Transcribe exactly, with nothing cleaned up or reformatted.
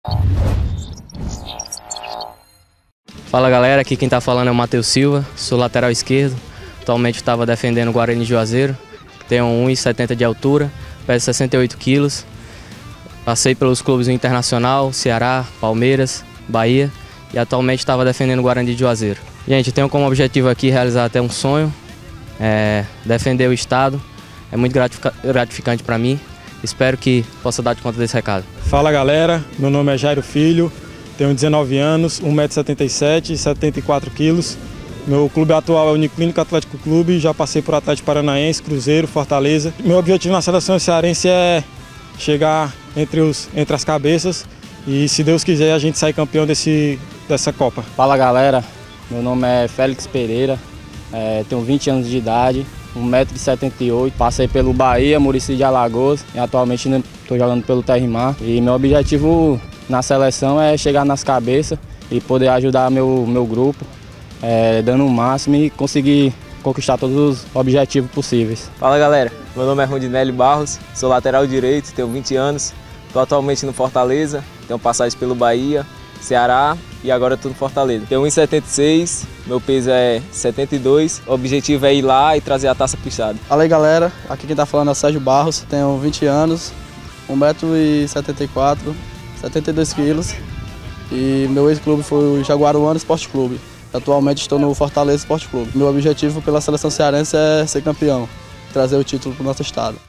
Fala galera, aqui quem tá falando é o Matheus Silva, sou lateral esquerdo, atualmente estava defendendo o Guarani de Juazeiro, tenho um metro e setenta de altura, peso sessenta e oito quilos, passei pelos clubes Internacional, Ceará, Palmeiras, Bahia e atualmente estava defendendo o Guarani de Juazeiro. Gente, tenho como objetivo aqui realizar até um sonho, é, defender o estado, é muito gratificante para mim, espero que possa dar de conta desse recado. Fala galera, meu nome é Jairo Filho, tenho dezenove anos, um metro e setenta e sete, setenta e quatro quilos. Meu clube atual é o Uniclínica Atlético Clube, já passei por Atlético Paranaense, Cruzeiro, Fortaleza. Meu objetivo na seleção cearense é chegar entre, os, entre as cabeças e, se Deus quiser, a gente sair campeão desse, dessa Copa. Fala galera, meu nome é Félix Pereira, é, tenho vinte anos de idade, um metro e setenta e oito, passei pelo Bahia, Muricy de Alagoas e atualmente estou jogando pelo Terrimar. E meu objetivo na seleção é chegar nas cabeças e poder ajudar meu, meu grupo, é, dando o máximo e conseguir conquistar todos os objetivos possíveis. Fala galera, meu nome é Rondinelli Barros, sou lateral direito, tenho vinte anos, estou atualmente no Fortaleza, tenho passagem pelo Bahia, Ceará e agora estou no Fortaleza. Tenho um metro e setenta e seis, meu peso é setenta e dois, o objetivo é ir lá e trazer a taça pro estado. Fala aí galera, aqui quem está falando é o Sérgio Barros, tenho vinte anos, um metro e setenta e quatro, setenta e dois quilos e meu ex-clube foi o Jaguaruana Esporte Clube. Atualmente estou no Fortaleza Esporte Clube. Meu objetivo pela seleção cearense é ser campeão, trazer o título para o nosso estado.